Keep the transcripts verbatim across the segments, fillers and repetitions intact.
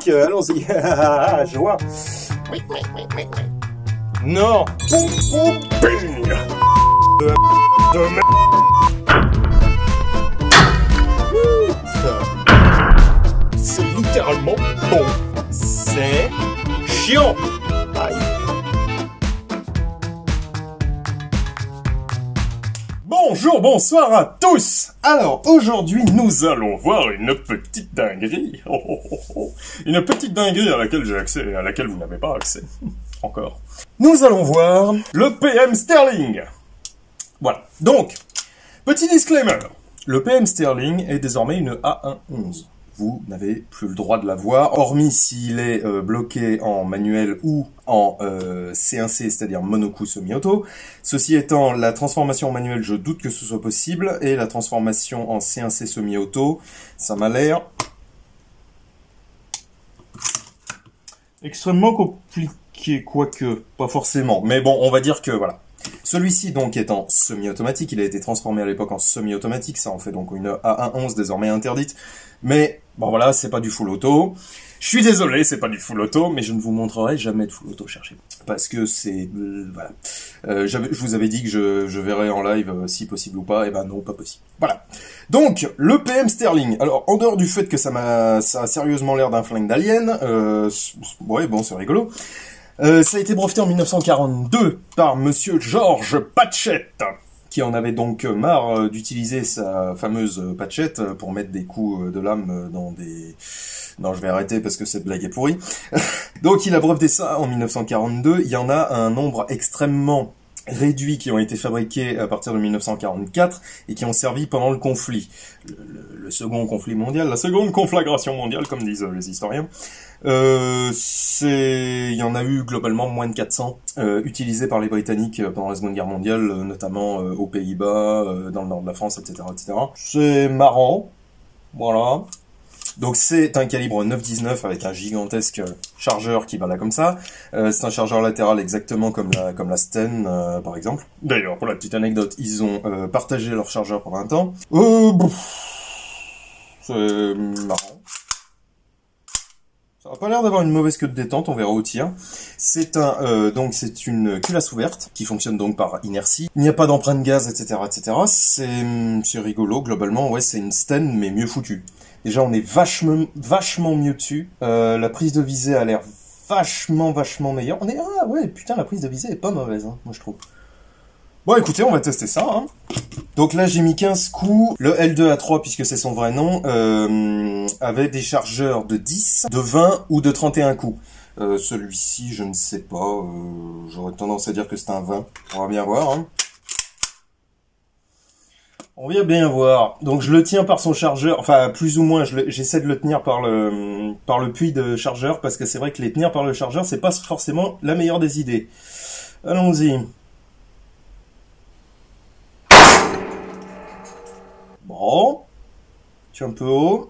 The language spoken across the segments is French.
donc, euh, allons-y. Je vois. Oui, oui, oui, oui, oui. Non. Poum, poum, ping. De, de merde. C'est littéralement bon. C'est chiant. Aïe. Bonjour, bonsoir à tous. Alors, aujourd'hui, nous allons voir une petite dinguerie. Oh, oh, oh, oh. Une petite dinguerie à laquelle j'ai accès, à laquelle vous n'avez pas accès. Encore. Nous allons voir le P M Sterling. Voilà. Donc, petit disclaimer. Le P M Sterling est désormais une A un onze. Vous n'avez plus le droit de la voir, hormis s'il est euh, bloqué en manuel ou en euh, C un C, c'est-à-dire monocoup semi-auto. Ceci étant, la transformation en manuel, je doute que ce soit possible, et la transformation en C un C semi-auto, ça m'a l'air extrêmement compliqué, quoique pas forcément. Mais bon, on va dire que voilà. Celui-ci donc est en semi-automatique, il a été transformé à l'époque en semi-automatique, ça en fait donc une A un onze désormais interdite, mais bon voilà, c'est pas du full auto. Je suis désolé, c'est pas du full auto, mais je ne vous montrerai jamais de full auto, cherchez. Parce que c'est... Euh, voilà. Euh, je vous avais dit que je, je verrais en live euh, si possible ou pas, et ben non, pas possible. Voilà. Donc, le P M Sterling. Alors, en dehors du fait que ça m'a ça a sérieusement l'air d'un flingue d'alien, euh, ouais, bon, c'est rigolo. Euh, ça a été breveté en mille neuf cent quarante-deux par monsieur George Patchett, qui en avait donc marre d'utiliser sa fameuse patchette pour mettre des coups de lame dans des... Non, je vais arrêter parce que cette blague est pourrie. Donc il a breveté ça en mille neuf cent quarante-deux. Il y en a un nombre extrêmement réduit qui ont été fabriqués à partir de mille neuf cent quarante-quatre et qui ont servi pendant le conflit. Le, le, le second conflit mondial, la seconde conflagration mondiale, comme disent les historiens. Euh, c'est, il y en a eu globalement moins de quatre cents euh, utilisés par les Britanniques pendant la Seconde Guerre mondiale, notamment euh, aux Pays-Bas, euh, dans le nord de la France, et cetera, et cetera. C'est marrant, voilà. Donc c'est un calibre neuf dix-neuf avec un gigantesque chargeur qui va là comme ça. Euh, c'est un chargeur latéral exactement comme la comme la Sten euh, par exemple. D'ailleurs, pour la petite anecdote, ils ont euh, partagé leur chargeur pendant un temps. Euh, c'est marrant. Ça n'a pas l'air d'avoir une mauvaise queue de détente, on verra au tir. C'est un euh, donc c'est une culasse ouverte qui fonctionne donc par inertie. Il n'y a pas d'empreinte gaz, et cetera, et cetera. C'est c'est rigolo globalement. Ouais, c'est une Sten mais mieux foutue. Déjà, on est vachement, vachement mieux dessus. Euh, la prise de visée a l'air vachement, vachement meilleure. On est, ah ouais, putain, la prise de visée est pas mauvaise, hein, moi je trouve. Bon, écoutez, on va tester ça, hein. Donc là, j'ai mis quinze coups. Le L deux A trois, puisque c'est son vrai nom, euh, avait des chargeurs de dix, de vingt ou de trente et un coups. Euh, celui-ci, je ne sais pas. Euh, J'aurais tendance à dire que c'est un vingt. On va bien voir, hein. On vient bien voir. Donc je le tiens par son chargeur, enfin plus ou moins, j'essaie de le tenir par le par le puits de chargeur, parce que c'est vrai que les tenir par le chargeur, c'est pas forcément la meilleure des idées. Allons-y. Bon. Tu es un peu haut.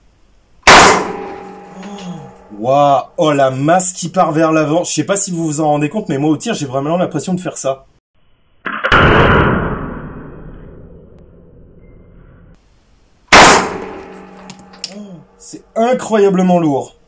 Waouh. Oh, la masse qui part vers l'avant. Je sais pas si vous vous en rendez compte, mais moi au tir, j'ai vraiment l'impression de faire ça. C'est incroyablement lourd.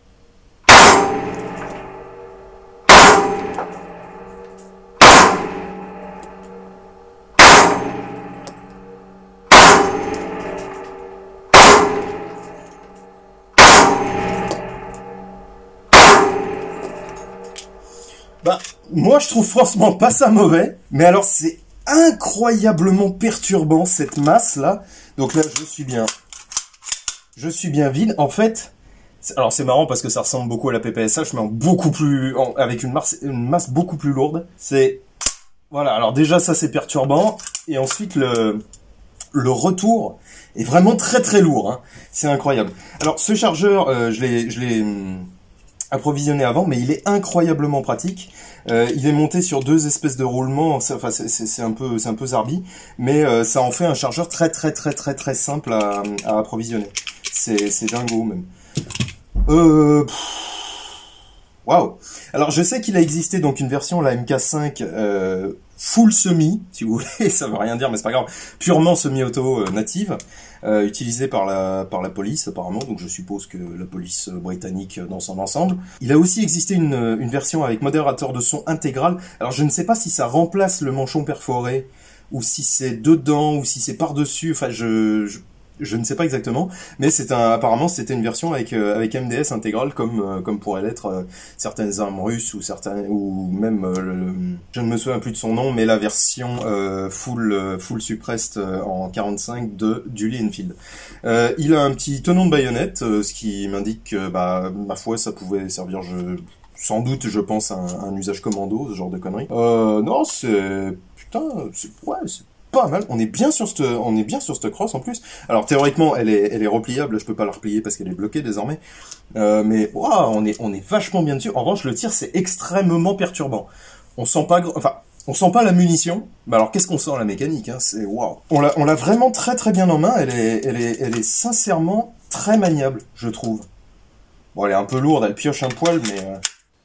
Bah, moi je trouve franchement pas ça mauvais, mais alors c'est incroyablement perturbant cette masse là. Donc là je suis bien... Je suis bien vide. En fait, alors c'est marrant parce que ça ressemble beaucoup à la P P S H, mais en beaucoup plus, en, avec une masse, une masse beaucoup plus lourde. C'est, voilà. Alors déjà ça c'est perturbant, et ensuite le le retour est vraiment très très lourd. Hein. C'est incroyable. Alors ce chargeur, euh, je l'ai je l'ai hum, approvisionné avant, mais il est incroyablement pratique. Euh, il est monté sur deux espèces de roulements, enfin c'est un peu c'est un peu zarbi, mais euh, ça en fait un chargeur très très très très très simple à, à approvisionner. C'est dingo même. Euh... Waouh. Alors je sais qu'il a existé donc une version, la M K cinq, euh, full semi, si vous voulez, ça veut rien dire, mais c'est pas grave, purement semi-auto euh, native, euh, utilisée par la par la police apparemment, donc je suppose que la police britannique dans son ensemble. Il a aussi existé une, une version avec modérateur de son intégral, alors je ne sais pas si ça remplace le manchon perforé, ou si c'est dedans, ou si c'est par-dessus, enfin je... je Je ne sais pas exactement, mais c'est un, apparemment c'était une version avec euh, avec M D S intégrale comme euh, comme pourrait l'être euh, certaines armes russes ou certains ou même euh, le, je ne me souviens plus de son nom, mais la version euh, full euh, full suppressed euh, en quarante-cinq de du Lee Enfield. Euh, il a un petit tenon de baïonnette, euh, ce qui m'indique que bah ma foi ça pouvait servir je sans doute je pense à un, un usage commando, ce genre de conneries. Euh, non c'est putain c'est ouais c'est pas mal. On est bien sur cette, on est bien sur cette crosse en plus. Alors théoriquement, elle est, elle est repliable. Je peux pas la replier parce qu'elle est bloquée désormais. Euh, mais wow, on est, on est vachement bien dessus. En revanche, le tir c'est extrêmement perturbant. On sent pas, enfin, on sent pas la munition. Mais alors qu'est-ce qu'on sent la mécanique hein, c'est waouh. On l'a, on l'a vraiment très très bien en main. Elle est, elle est, elle est sincèrement très maniable, je trouve. Bon, elle est un peu lourde, elle pioche un poil, mais. Euh...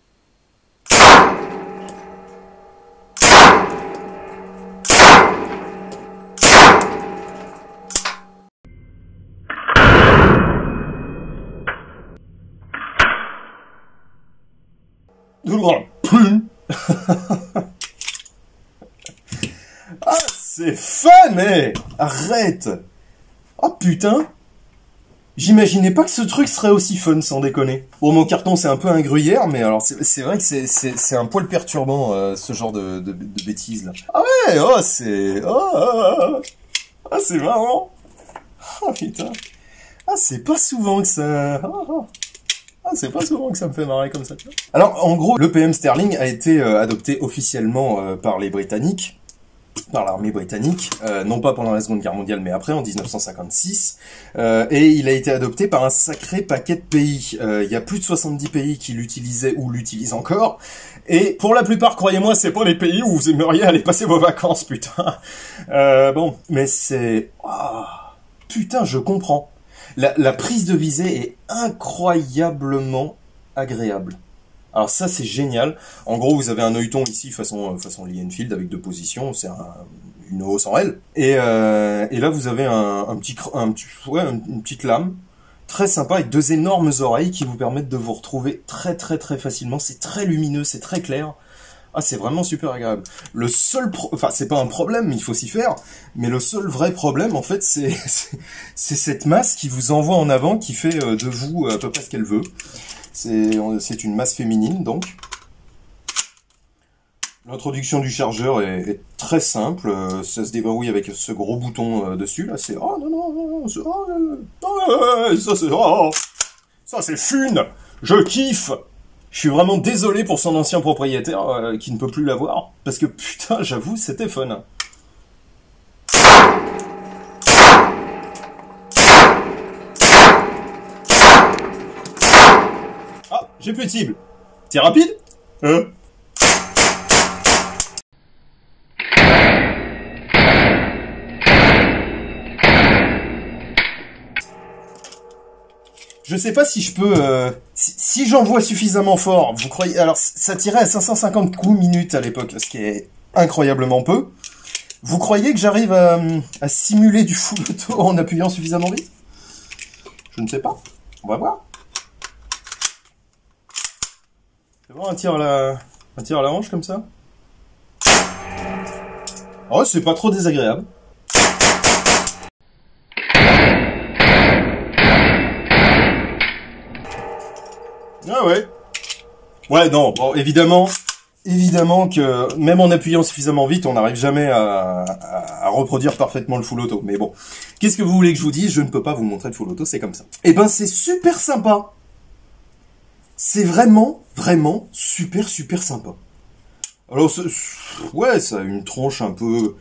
Ah, c'est fun, mais arrête. Oh putain. J'imaginais pas que ce truc serait aussi fun, sans déconner. Bon, mon carton, c'est un peu un gruyère, mais alors c'est vrai que c'est c'est un poil perturbant, euh, ce genre de, de, de bêtises, là. Ah ouais, oh, c'est... Oh, oh, oh. Ah, c'est marrant. Oh, putain. Ah, c'est pas souvent que ça... Oh, oh. Ah, c'est pas souvent que ça me fait marrer comme ça. Alors, en gros, le P M Sterling a été euh, adopté officiellement euh, par les Britanniques, par l'armée britannique, euh, non pas pendant la Seconde Guerre mondiale, mais après, en mille neuf cent cinquante-six, euh, et il a été adopté par un sacré paquet de pays. Euh, il y a plus de soixante-dix pays qui l'utilisaient ou l'utilisent encore, et pour la plupart, croyez-moi, c'est pas les pays où vous aimeriez aller passer vos vacances, putain. Euh, bon, mais c'est... Oh, putain, je comprends. La, la prise de visée est incroyablement agréable. Alors ça, c'est génial. En gros, vous avez un œilleton ici, façon, façon Lee Enfield, avec deux positions. C'est un, une hausse en L. Et, euh, et là, vous avez un, un petit, un petit, ouais, une petite lame. Très sympa, avec deux énormes oreilles qui vous permettent de vous retrouver très très très facilement. C'est très lumineux, c'est très clair. Ah, c'est vraiment super agréable. Le seul pro... Enfin, c'est pas un problème, il faut s'y faire. Mais le seul vrai problème, en fait, c'est c'est cette masse qui vous envoie en avant, qui fait de vous à peu près ce qu'elle veut. C'est une masse féminine, donc. L'introduction du chargeur est, est très simple. Ça se déverrouille avec ce gros bouton dessus, là. C'est... Oh, non, non, non, oh, oh, ça, c'est... Oh, ça, c'est fun. Je kiffe. Je suis vraiment désolé pour son ancien propriétaire euh, qui ne peut plus l'avoir, parce que putain, j'avoue, c'était fun. Ah, j'ai plus de cible. Tir rapide euh Je sais pas si je peux... Euh, si si j'envoie suffisamment fort, vous croyez... Alors, ça tirait à cinq cent cinquante coups minutes à l'époque, ce qui est incroyablement peu. Vous croyez que j'arrive à, à simuler du full auto en appuyant suffisamment vite? Je ne sais pas. On va voir. C'est bon, un tir à la... un tir à la hanche comme ça? Oh, c'est pas trop désagréable. Ah ouais. Ouais, non, bon, évidemment, évidemment que même en appuyant suffisamment vite, on n'arrive jamais à, à, à reproduire parfaitement le full auto. Mais bon, qu'est-ce que vous voulez que je vous dise? Je ne peux pas vous montrer le full auto, c'est comme ça. Eh ben, c'est super sympa. C'est vraiment, vraiment super, super sympa. Alors, ouais, ça a une tronche un peu...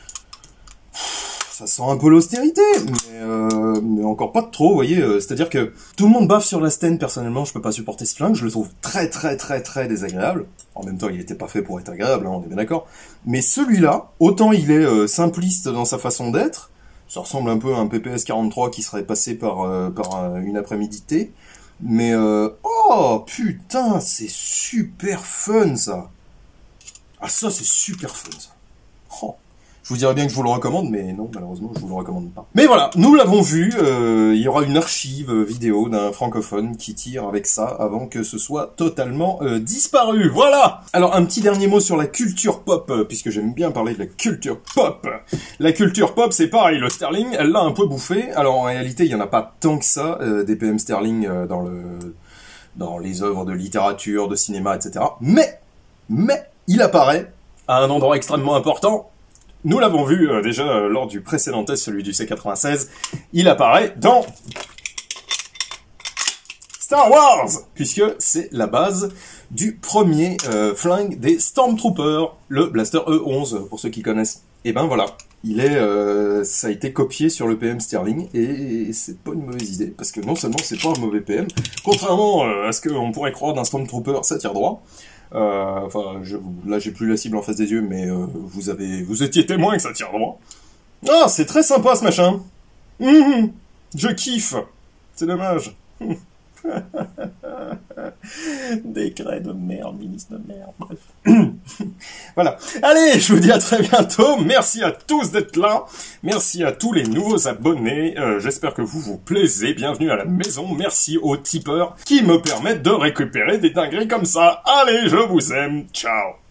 Ça sent un peu l'austérité, mais, euh, mais encore pas de trop, vous voyez. Euh, C'est-à-dire que tout le monde baffe sur la Sten, personnellement, je peux pas supporter ce flingue, je le trouve très très très très désagréable. En même temps, il était pas fait pour être agréable, hein, on est bien d'accord. Mais celui-là, autant il est euh, simpliste dans sa façon d'être, ça ressemble un peu à un P P S quarante-trois qui serait passé par, euh, par euh, une après-midi de thé, mais euh, oh putain, c'est super fun ça. Ah ça, c'est super fun ça. Oh. Je vous dirais bien que je vous le recommande, mais non, malheureusement, je vous le recommande pas. Mais voilà, nous l'avons vu, euh, il y aura une archive vidéo d'un francophone qui tire avec ça avant que ce soit totalement euh, disparu. Voilà. Alors, un petit dernier mot sur la culture pop, euh, puisque j'aime bien parler de la culture pop. La culture pop, c'est pareil, le Sterling, elle l'a un peu bouffé. Alors, en réalité, il y en a pas tant que ça, euh, des P M Sterling euh, dans le, dans les œuvres de littérature, de cinéma, et cetera. Mais, mais, il apparaît à un endroit extrêmement important. Nous l'avons vu euh, déjà euh, lors du précédent test, celui du C quatre-vingt-seize, il apparaît dans Star Wars, puisque c'est la base du premier euh, flingue des Stormtroopers, le Blaster E onze, pour ceux qui connaissent. Et ben voilà, il est, euh, ça a été copié sur le P M Sterling, et c'est pas une mauvaise idée, parce que non seulement c'est pas un mauvais P M, contrairement euh, à ce qu'on pourrait croire d'un Stormtrooper, ça tire droit. Euh, enfin, je, là j'ai plus la cible en face des yeux, mais euh, vous avez, vous étiez témoin que ça tire droit. Ah, c'est très sympa ce machin. Mmh, je kiffe. C'est dommage. Décret de merde, ministre de merde, bref. Voilà. Allez, je vous dis à très bientôt. Merci à tous d'être là. Merci à tous les nouveaux abonnés. Euh, J'espère que vous vous plaisez. Bienvenue à la maison. Merci aux tipeurs qui me permettent de récupérer des dingueries comme ça. Allez, je vous aime. Ciao.